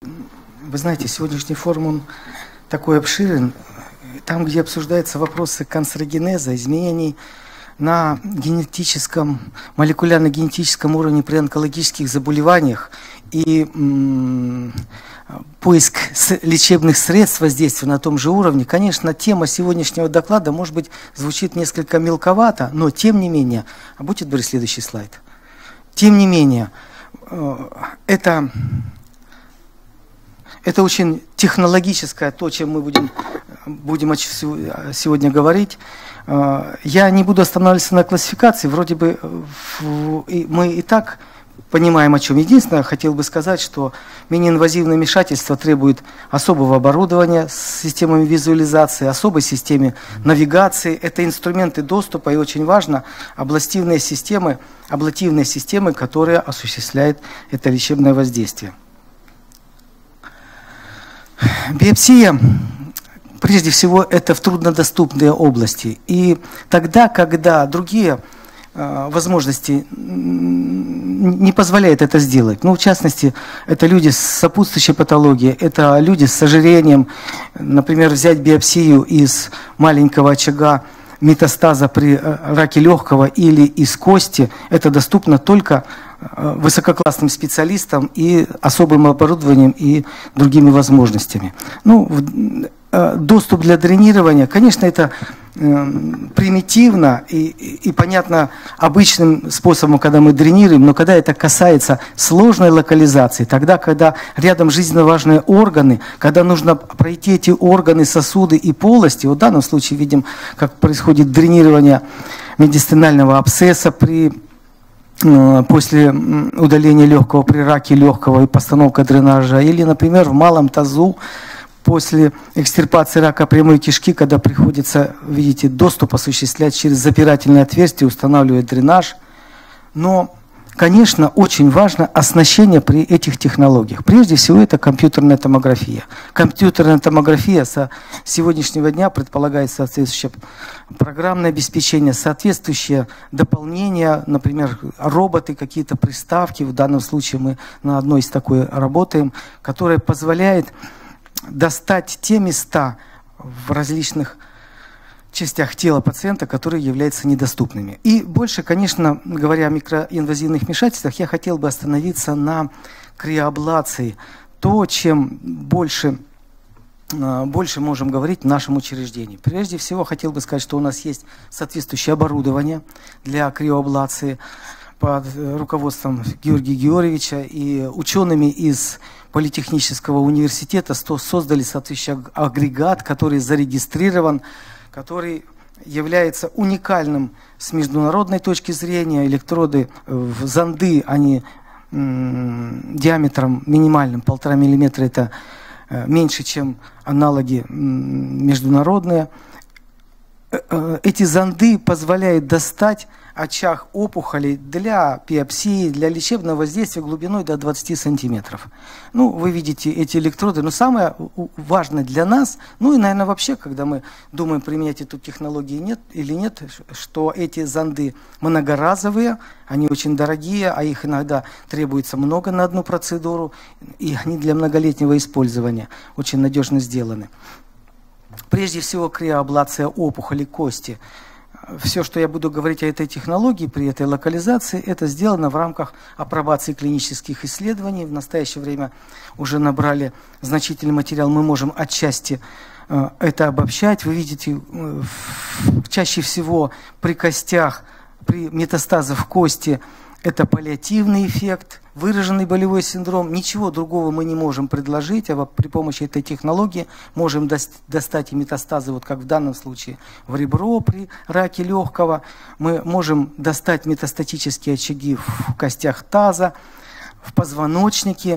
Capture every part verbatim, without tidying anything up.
Вы знаете, сегодняшний форум, он такой обширен. Там, где обсуждаются вопросы канцерогенеза, изменений на генетическом, молекулярно-генетическом уровне при онкологических заболеваниях и м, поиск лечебных средств воздействия на том же уровне. Конечно, тема сегодняшнего доклада, может быть, звучит несколько мелковато, но тем не менее, а будет, Борис, следующий слайд. Тем не менее, это, это очень технологическое, то, чем мы будем, будем сегодня говорить. Я не буду останавливаться на классификации, вроде бы мы и так понимаем, о чем. Единственное, хотел бы сказать, что менее-инвазивное вмешательство требует особого оборудования с системами визуализации, особой системе навигации. Это инструменты доступа, и очень важно, областивные системы, аблативные системы, которые осуществляют это лечебное воздействие. Биопсия, прежде всего, это в труднодоступные области. И тогда, когда другие возможности не позволяет это сделать. Ну, в частности, это люди с сопутствующей патологией, это люди с ожирением. Например, взять биопсию из маленького очага метастаза при раке легкого или из кости, это доступно только высококлассным специалистам и особым оборудованием и другими возможностями. Ну, доступ для дренирования, конечно, это примитивно и, и, и понятно обычным способом, когда мы дренируем, но когда это касается сложной локализации, тогда, когда рядом жизненно важные органы, когда нужно пройти эти органы, сосуды и полости, вот в данном случае видим, как происходит дренирование медистинального абсцесса при после удаления легкого при раке легкого и постановка дренажа, или, например, в малом тазу после экстирпации рака прямой кишки, когда приходится, видите, доступ осуществлять через запирательное отверстие, устанавливать дренаж. Но, конечно, очень важно оснащение при этих технологиях. Прежде всего, это компьютерная томография. Компьютерная томография со сегодняшнего дня предполагает соответствующее программное обеспечение, соответствующее дополнение, например, роботы, какие-то приставки. В данном случае мы на одной из такой работаем, которая позволяет достать те места в различных частях тела пациента, которые являются недоступными. И больше, конечно, говоря о микроинвазивных вмешательствах, я хотел бы остановиться на криоаблации. То, чем больше, больше можем говорить в нашем учреждении. Прежде всего, хотел бы сказать, что у нас есть соответствующее оборудование для криоаблации под руководством Георгия Георгиевича и учеными из Политехнического университета создали соответствующий агрегат, который зарегистрирован, который является уникальным с международной точки зрения. Электроды, зонды, они диаметром минимальным, полтора миллиметра, это меньше, чем аналоги международные. Эти зонды позволяют достать очаг опухолей для биопсии, для лечебного воздействия глубиной до двадцати сантиметров. Ну, вы видите эти электроды, но самое важное для нас, ну и, наверное, вообще, когда мы думаем, применять эту технологию нет, или нет, что эти зонды многоразовые, они очень дорогие, а их иногда требуется много на одну процедуру, и они для многолетнего использования очень надежно сделаны. Прежде всего, криоаблация опухолей кости. Все, что я буду говорить о этой технологии, при этой локализации, это сделано в рамках апробации клинических исследований. В настоящее время уже набрали значительный материал, мы можем отчасти э, это обобщать. Вы видите, э, чаще всего при костях, при метастазах в кости, это паллиативный эффект, выраженный болевой синдром. Ничего другого мы не можем предложить, а при помощи этой технологии можем достать и метастазы, вот как в данном случае в ребро при раке легкого. Мы можем достать метастатические очаги в костях таза, в позвоночнике.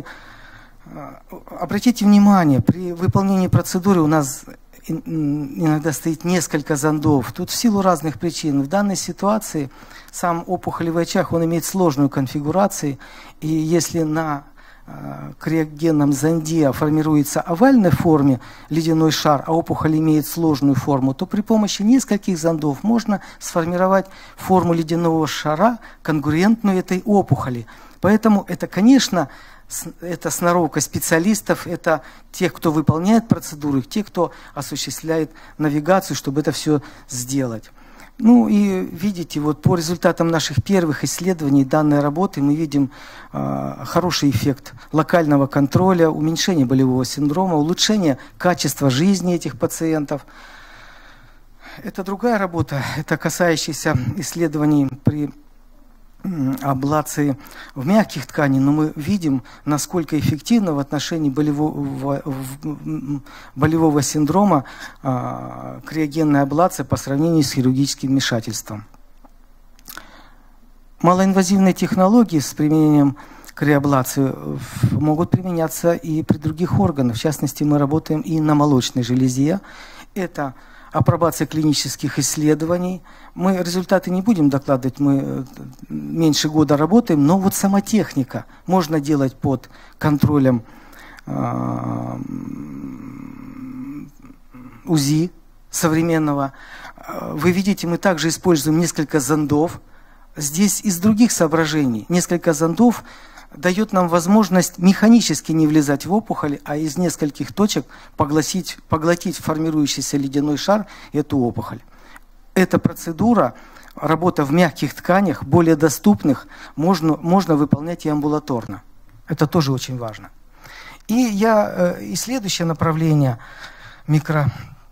Обратите внимание, при выполнении процедуры у нас иногда стоит несколько зондов. Тут в силу разных причин. В данной ситуации сам опухолевый очаг, он имеет сложную конфигурацию. И если на э, криогенном зонде формируется овальной форме ледяной шар, а опухоль имеет сложную форму, то при помощи нескольких зондов можно сформировать форму ледяного шара, конгруентную этой опухоли. Поэтому это, конечно, это сноровка специалистов, это тех, кто выполняет процедуры, те, кто осуществляет навигацию, чтобы это все сделать. Ну и видите, вот по результатам наших первых исследований данной работы мы видим э, хороший эффект локального контроля, уменьшение болевого синдрома, улучшение качества жизни этих пациентов. Это другая работа, это касающаяся исследований при аблации в мягких тканях, но мы видим, насколько эффективно в отношении болевого, болевого синдрома а, криогенная аблация по сравнению с хирургическим вмешательством. Малоинвазивные технологии с применением криоаблации могут применяться и при других органах. В частности, мы работаем и на молочной железе. Это апробация клинических исследований. Мы результаты не будем докладывать, мы меньше года работаем, но вот сама техника можно делать под контролем э, УЗИ современного. Вы видите, мы также используем несколько зондов. Здесь из других соображений. Несколько зондов дает нам возможность механически не влезать в опухоль, а из нескольких точек поглотить, поглотить формирующийся ледяной шар, эту опухоль. Эта процедура, работа в мягких тканях, более доступных, можно, можно выполнять и амбулаторно. Это тоже очень важно. И, я, и следующее направление микро,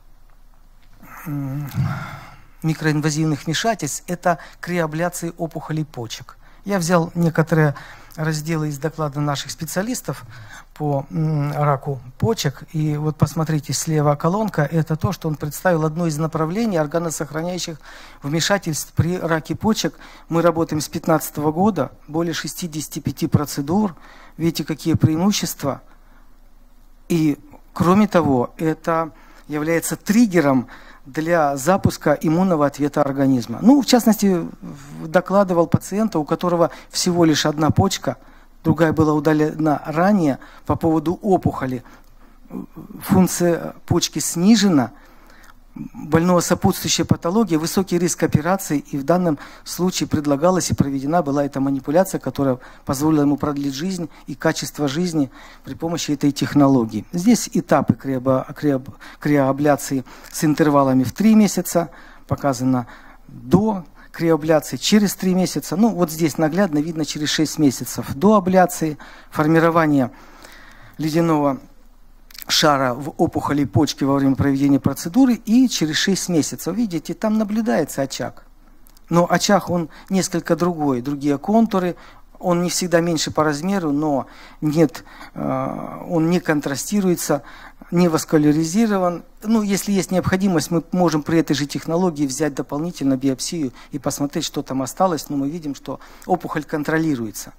микроинвазивных вмешательств – это криоабляции опухолей почек. Я взял некоторые разделы из доклада наших специалистов по раку почек. И вот посмотрите, слева колонка, это то, что он представил одно из направлений органосохраняющих вмешательств при раке почек. Мы работаем с две тысячи пятнадцатого года, более шестидесяти пяти процедур. Видите, какие преимущества. И кроме того, это является триггером для запуска иммунного ответа организма. Ну, в частности, докладывал пациента, у которого всего лишь одна почка, другая была удалена ранее по поводу опухоли. Функция почки снижена, больного сопутствующая патология, высокий риск операции, и в данном случае предлагалась и проведена была эта манипуляция, которая позволила ему продлить жизнь и качество жизни при помощи этой технологии. Здесь этапы криоабляции с интервалами в три месяца, показано до криоабляции через три месяца. Ну вот здесь наглядно видно через шесть месяцев до абляции, формирование ледяного шара в опухоли почки во время проведения процедуры, и через шесть месяцев, видите, там наблюдается очаг. Но очаг, он несколько другой, другие контуры, он не всегда меньше по размеру, но нет, он не контрастируется, не васкуляризирован. Ну, если есть необходимость, мы можем при этой же технологии взять дополнительно биопсию и посмотреть, что там осталось, но мы видим, что опухоль контролируется.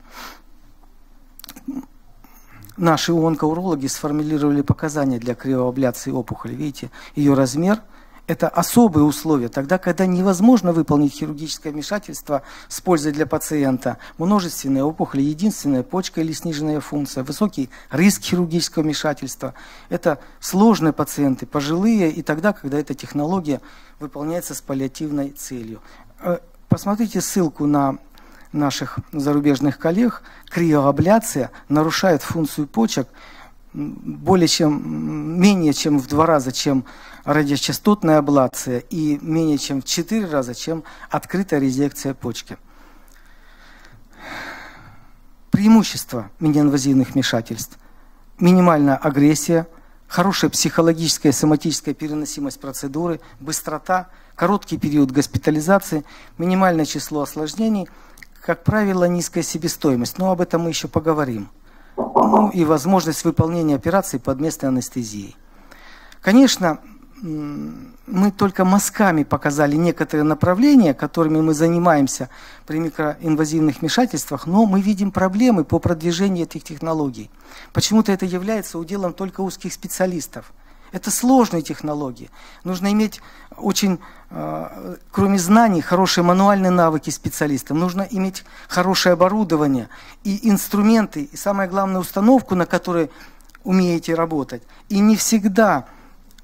Наши онкоурологи сформулировали показания для криоабляции опухоли. Видите, ее размер – это особые условия. Тогда, когда невозможно выполнить хирургическое вмешательство с пользой для пациента, множественная опухоль, единственная почка или сниженная функция, высокий риск хирургического вмешательства – это сложные пациенты, пожилые, и тогда, когда эта технология выполняется с паллиативной целью. Посмотрите ссылку на наших зарубежных коллег. Криоабляция нарушает функцию почек более чем, менее чем в два раза, чем радиочастотная аблация, и менее чем в четыре раза, чем открытая резекция почки. Преимущества миниинвазивных вмешательств: минимальная агрессия, хорошая психологическая и соматическая переносимость процедуры, быстрота, короткий период госпитализации, минимальное число осложнений, как правило, низкая себестоимость, но об этом мы еще поговорим. Ну и возможность выполнения операций под местной анестезией. Конечно, мы только мазками показали некоторые направления, которыми мы занимаемся при микроинвазивных вмешательствах, но мы видим проблемы по продвижению этих технологий. Почему-то это является уделом только узких специалистов. Это сложные технологии. Нужно иметь очень, э, кроме знаний, хорошие мануальные навыки специалистам. Нужно иметь хорошее оборудование и инструменты, и самое главное, установку, на которой умеете работать. И не всегда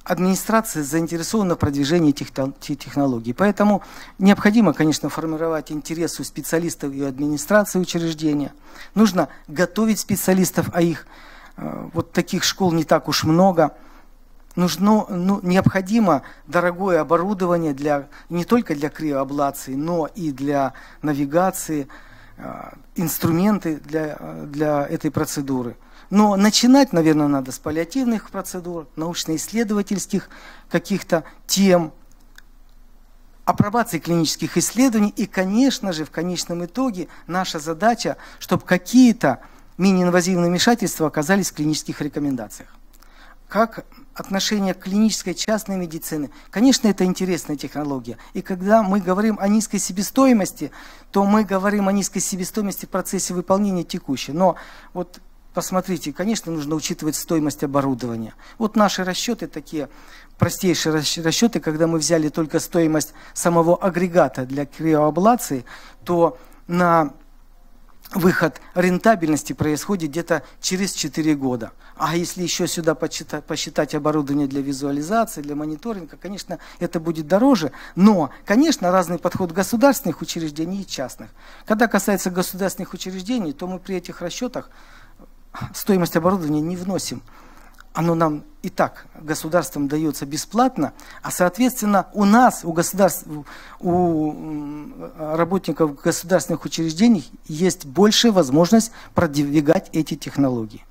администрация заинтересована в продвижении этих технологий. Поэтому необходимо, конечно, формировать интерес у специалистов и администрации учреждения. Нужно готовить специалистов, а их вот таких школ не так уж много. Нужно, ну, необходимо дорогое оборудование для, не только для криоаблации, но и для навигации, инструменты для, для этой процедуры. Но начинать, наверное, надо с паллиативных процедур, научно-исследовательских каких-то тем, апробации клинических исследований. И, конечно же, в конечном итоге наша задача, чтобы какие-то мини-инвазивные вмешательства оказались в клинических рекомендациях. Как отношение к клинической частной медицине? Конечно, это интересная технология. И когда мы говорим о низкой себестоимости, то мы говорим о низкой себестоимости в процессе выполнения текущей. Но вот посмотрите, конечно, нужно учитывать стоимость оборудования. Вот наши расчеты такие, простейшие расчеты, когда мы взяли только стоимость самого агрегата для криоаблации, то на выход рентабельности происходит где-то через четыре года. А если еще сюда посчитать, посчитать оборудование для визуализации, для мониторинга, конечно, это будет дороже. Но, конечно, разный подход государственных учреждений и частных. Когда касается государственных учреждений, то мы при этих расчетах стоимость оборудования не вносим. Оно нам и так государством дается бесплатно, а соответственно у нас, у, государств, у работников государственных учреждений есть большая возможность продвигать эти технологии.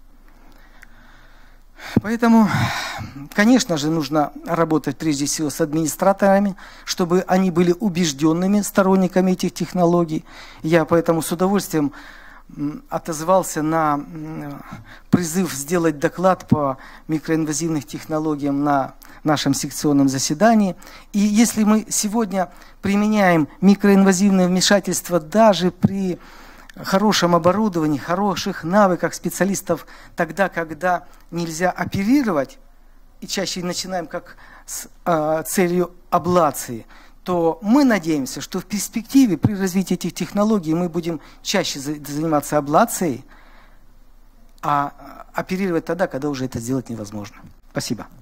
Поэтому, конечно же, нужно работать прежде всего с администраторами, чтобы они были убежденными сторонниками этих технологий. Я поэтому с удовольствием отозвался на призыв сделать доклад по микроинвазивным технологиям на нашем секционном заседании. И если мы сегодня применяем микроинвазивное вмешательство даже при хорошем оборудовании, хороших навыках специалистов, тогда, когда нельзя оперировать, и чаще начинаем как с э, целью аблации, то мы надеемся, что в перспективе при развитии этих технологий мы будем чаще заниматься аблацией, а оперировать тогда, когда уже это сделать невозможно. Спасибо.